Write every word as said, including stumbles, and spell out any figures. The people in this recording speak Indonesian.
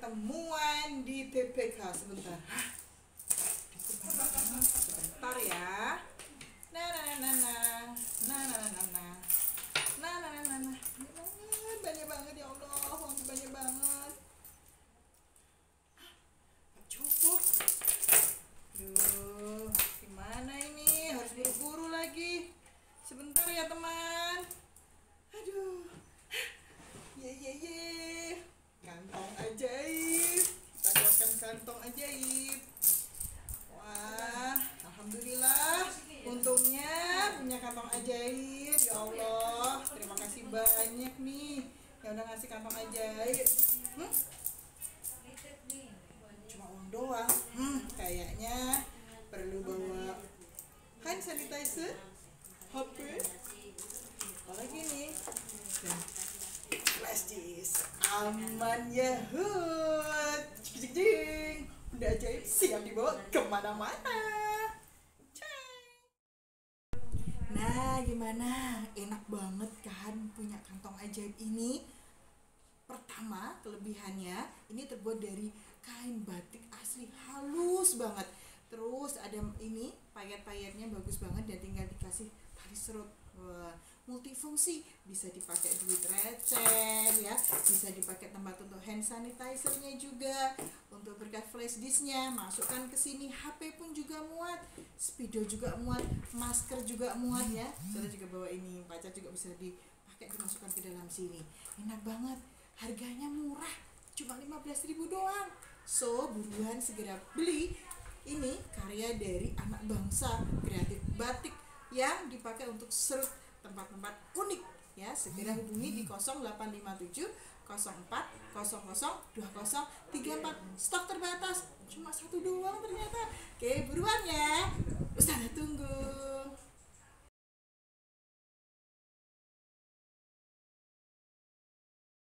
ketemuan di T P K sebentar. Sebentar ya. Nah, nah, nah, nah, nah, nah, nah, nah, nah, nah, nah, nah, nah, banyak banget ya Allah, banyak banget. Cukup. Duh, gimana ini? Harus buru-buru lagi. Sebentar ya teman. Aduh. Ye ye ye. Kantong ajaib. Kita keluarkan kantong ajaib. Wah, alhamdulillah. Untungnya punya kantong ajaib. Ya Allah, terima kasih banyak nih yang udah ngasih kantong ajaib. Hmm? Cuma uang doang. Hmm, kayaknya perlu bawa hand sanitizer, H P, apalagi nih, dan flash disk. Aman ya hut. Cik cik cik. Udah ajaib siap dibawa kemana-mana. Nah, gimana? Enak banget kan punya kantong ajaib ini? Pertama, kelebihannya ini terbuat dari kain batik asli, halus banget. Terus ada ini payet-payetnya bagus banget dan tinggal dikasih tali serut. Wah, multifungsi, bisa dipakai duit receh ya, bisa dipakai tempat untuk hand sanitizer-nya juga, untuk berkat flash disk-nya, masukkan ke sini, H P pun juga muat, spidol juga muat, masker juga muat ya. Saya juga bawa ini, pacar juga bisa dipakai, dimasukkan ke dalam sini. Enak banget, harganya murah, cuma lima belas ribu doang. So, buruan segera beli. Ini karya dari anak bangsa, kreatif batik yang dipakai untuk serut tempat-tempat unik ya. Segera hubungi di nol delapan lima tujuh nol empat nol nol dua nol tiga empat. Stok terbatas, cuma satu doang ternyata. Oke, buruan ya.